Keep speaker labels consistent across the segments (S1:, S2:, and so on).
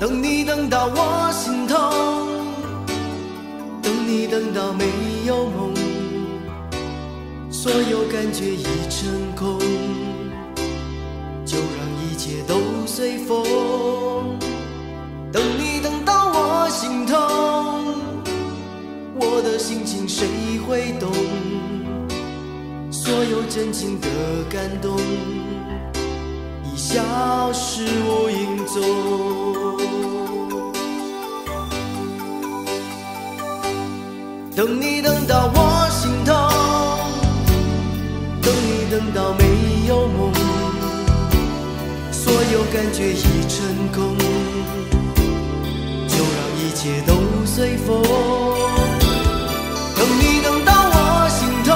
S1: 等你等到我心痛，等你等到没有梦，所有感觉已成空，就让一切都随风。等你等到我心痛，我的心情谁会懂？所有真情的感动已消失无影踪。等你等到我心痛，等你等到没有梦，所有感觉已成空，就让一切都随风。等你等到我心痛，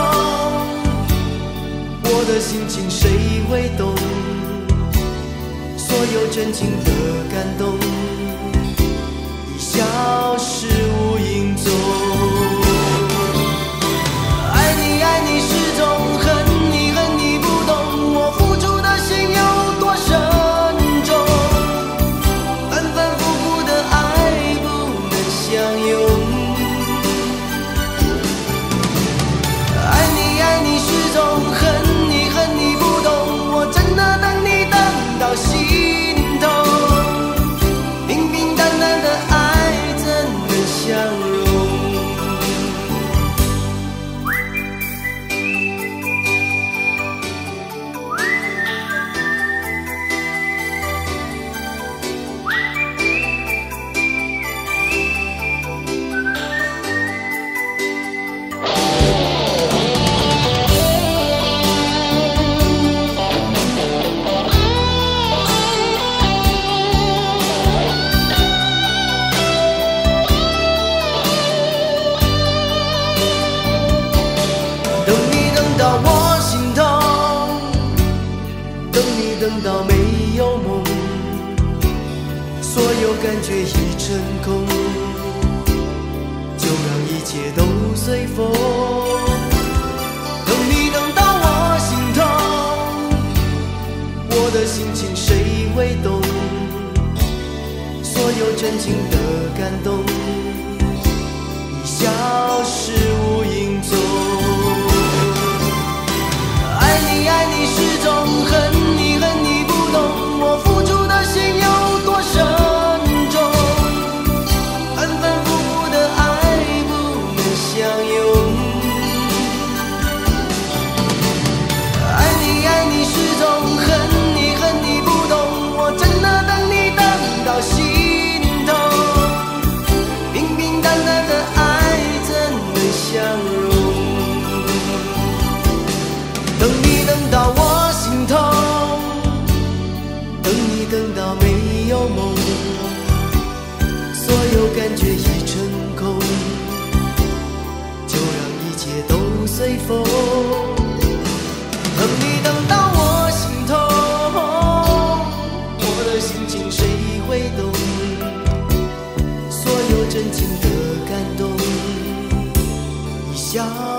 S1: 我的心情谁会懂？所有真情的感动已消失无影踪。爱你爱你是种恨你恨你不懂，我付出的心有多深重，反反复复的爱不能相拥。爱你爱你是种恨你恨你不懂，我真的等你等到心痛，平平淡淡的爱怎能相容？等到没有梦，所有感觉已成空，就让一切都随风。等你等到我心痛，我的心情谁会懂？所有真情的感动已消失无影踪。爱你爱你是种恨你恨你不懂，我付出的心有多深重，反反复复的爱不能相拥。爱你爱你是种恨你恨你不懂，我真的等你等到心痛，平平淡淡的爱怎能相容？等你等到我心痛，等你等到没有梦，所有感觉已成空，就让一切都随风。等你等到我心痛，我的心情谁会懂？所有真情的感动已消